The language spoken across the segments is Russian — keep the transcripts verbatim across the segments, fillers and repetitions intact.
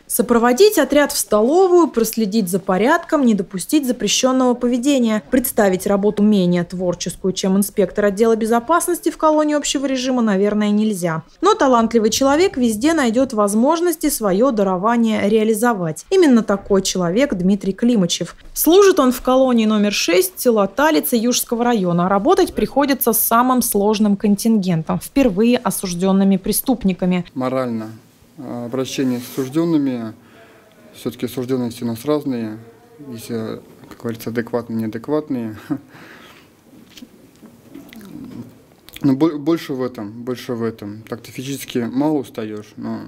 Сопроводить отряд в столовую, проследить за порядком, не допустить запрещенного поведения. Представить работу менее творческую, чем инспектор отдела безопасности в колонии общего режима, наверное, нельзя. Но талантливый человек везде найдет возможности свое дарование реализовать. Именно такой человек Дмитрий Климачев. Служит он в колонии номер шесть, село Талицы Южского района. Работать приходится с самым сложным контингентом, впервые осужденными преступниками. Морально. Обращение с осужденными, все-таки осужденные все у нас разные, если, как говорится, адекватные, неадекватные. Но больше в этом, больше в этом. Так-то физически мало устаешь, но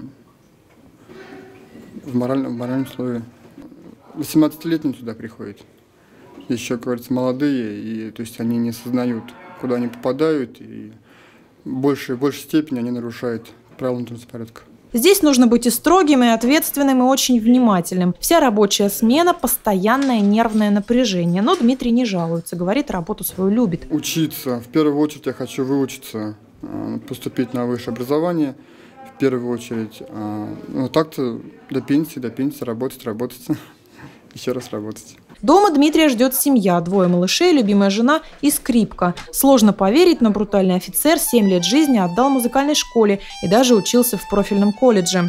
в моральном, в моральном слое. восемнадцатилетние сюда приходят, еще, как говорится, молодые, и то есть они не осознают, куда они попадают, и в большей, большей степени они нарушают правила внутреннего порядка. Здесь нужно быть и строгим, и ответственным, и очень внимательным. Вся рабочая смена – постоянное нервное напряжение. Но Дмитрий не жалуется, говорит, работу свою любит. Учиться. В первую очередь я хочу выучиться, поступить на высшее образование. В первую очередь. Ну, так-то до пенсии, до пенсии работать, работать. Еще раз работать. Дома Дмитрия ждет семья, двое малышей, любимая жена и скрипка. Сложно поверить, но брутальный офицер семь лет жизни отдал музыкальной школе и даже учился в профильном колледже.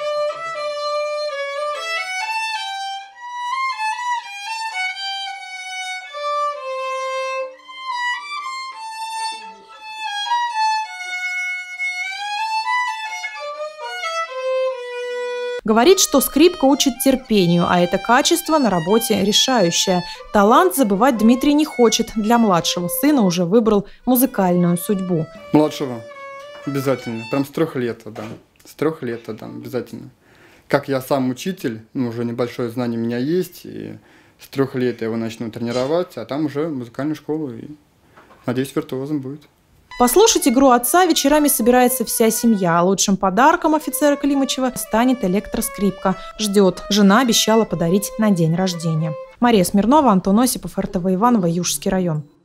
Говорит, что скрипка учит терпению, а это качество на работе решающее. Талант забывать Дмитрий не хочет. Для младшего сына уже выбрал музыкальную судьбу. Младшего обязательно. Прям с трех лет отдам. С трех лет отдам обязательно. Как я сам учитель, ну, уже небольшое знание у меня есть, и с трех лет я его начну тренировать, а там уже музыкальную школу, и, надеюсь, виртуозом будет. Послушать игру отца вечерами собирается вся семья. А лучшим подарком офицера Климачева станет электроскрипка. Ждет. Жена обещала подарить на день рождения. Мария Смирнова, Антон Осипов, эр тэ вэ Иваново, Южский район.